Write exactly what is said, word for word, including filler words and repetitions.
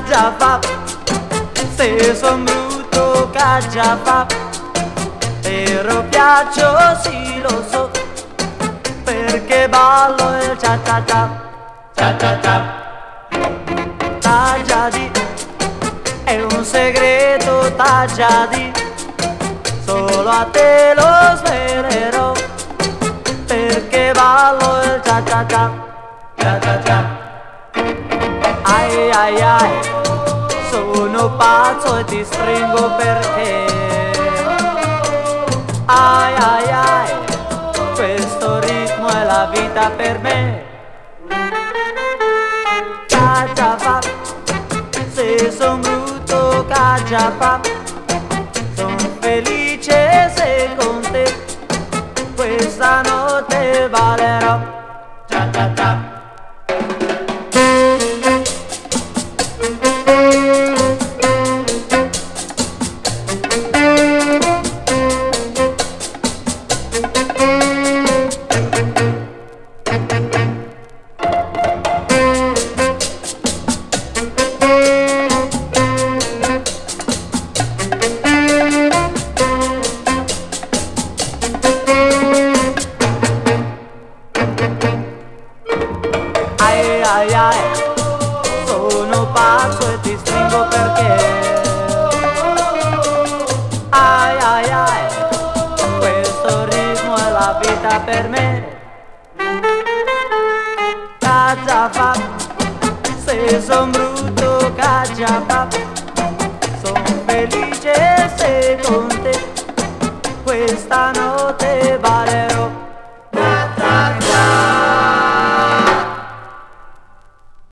già fa, se son brutto che già fa, però piaccio sì lo so, perché ballo il cia cia cia, cia cia cia. T'ha già di, è un segreto, t'ha già di, solo a te lo svelerò, perché ballo il cia cia cia, cia cia cia. Ai ai ai, sono pazzo e ti stringo perché. Ai ai ai, questo ritmo è la vita per me. Caccia fa, se son brutto caccia fa, son felice se con te questa notte ballerò. Cia cia cia. Ai ai ai, sono pazzo e ti stringo perché. Ai ai ai, questo ritmo è la vita per me. Caccia fa, se son brutto caccia fa, son felice se con te questa notte